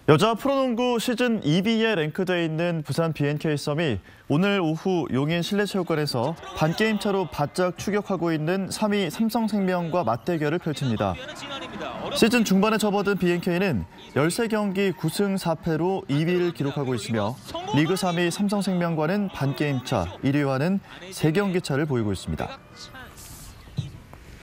여자 프로농구 시즌 2위에 랭크돼 있는 부산 BNK 썸이 오늘 오후 용인 실내체육관에서 반게임 차로 바짝 추격하고 있는 3위 삼성생명과 맞대결을 펼칩니다. 시즌 중반에 접어든 BNK는 13경기 9승 4패로 2위를 기록하고 있으며 리그 3위 삼성생명과는 반게임 차, 1위와는 3경기 차를 보이고 있습니다.